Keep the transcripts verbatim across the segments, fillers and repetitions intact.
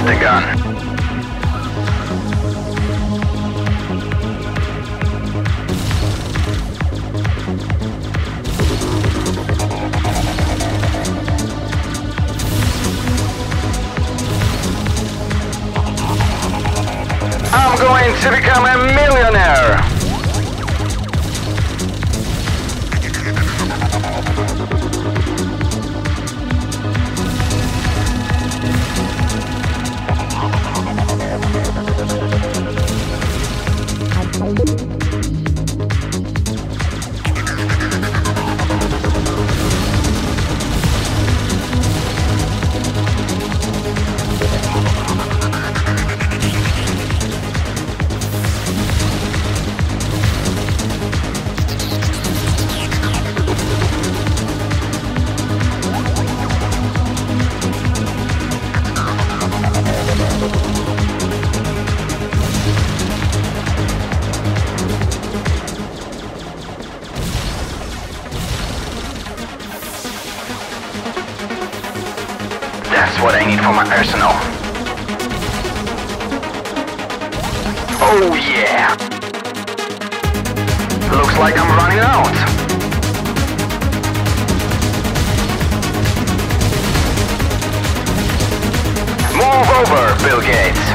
the gun. I'm going to become a millionaire! That's what I need for my arsenal. Oh yeah! Looks like I'm running out. Move over, Bill Gates.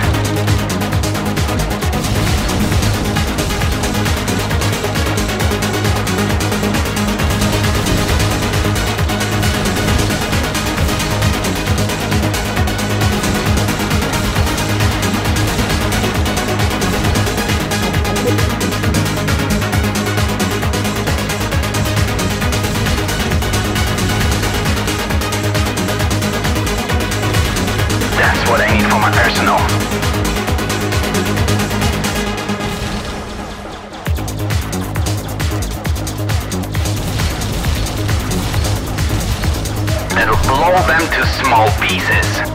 That's what I need for my arsenal. It'll blow them to small pieces.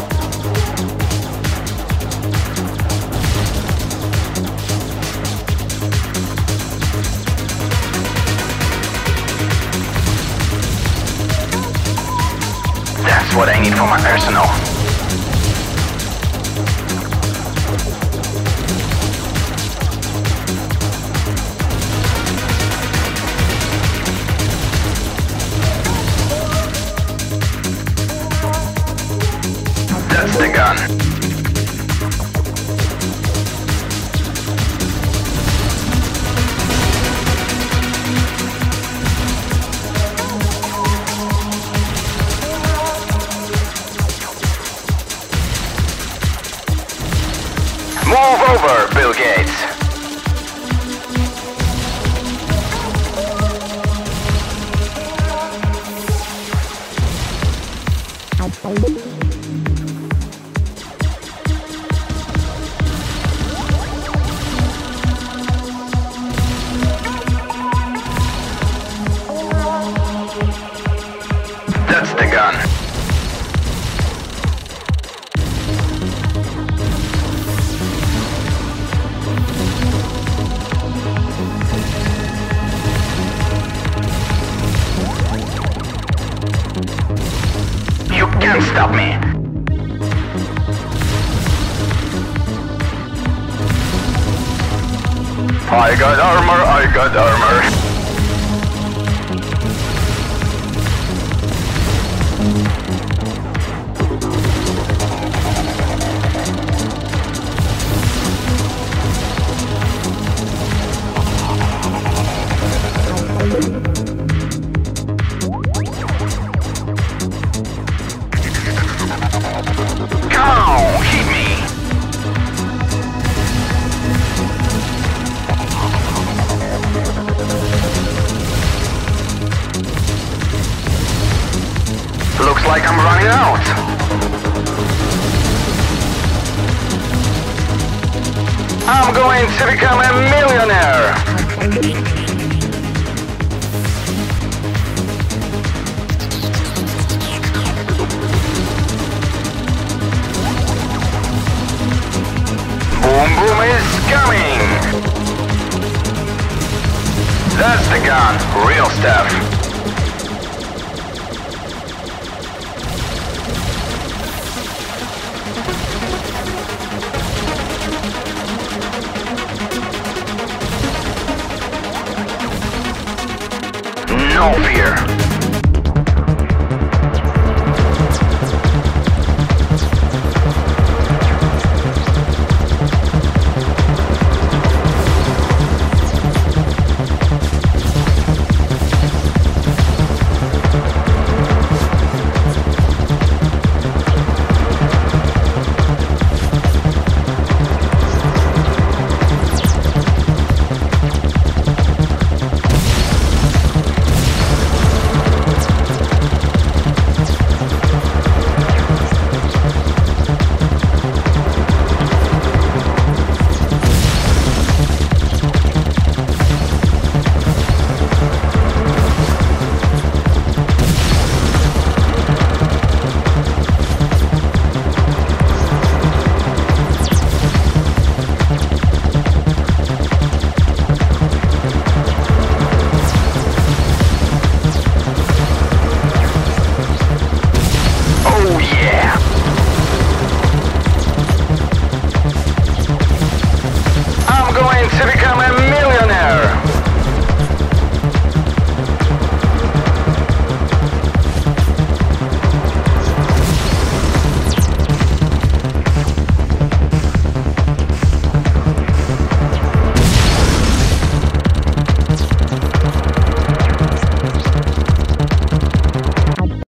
That's what I need for my arsenal. That's the gun. Move over, Bill Gates. That's the gun. You can't stop me. I got armor, I got armor. Come on, hit me! Looks like I'm running out. I'm going to become a millionaire. Boom Boom is coming! That's the gun, real stuff. off here.